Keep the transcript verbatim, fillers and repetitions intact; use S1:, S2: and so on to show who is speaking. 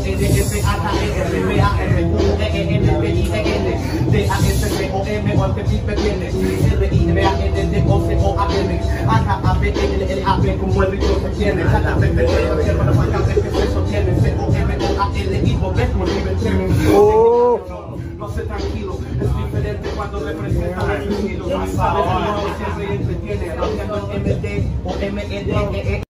S1: N F A K E R B A R U E E N B I E N D A S P O M O T P P N R I M A N D O C O A N A K A B L L A P como el ritmo que tiene J P P T para la marca que se sostiene C O M O A L I O ves motivo no sé tranquilo, es diferente cuando representa a su estilo. Sabes que no siempre entretiene, haciendo M D o M E D E E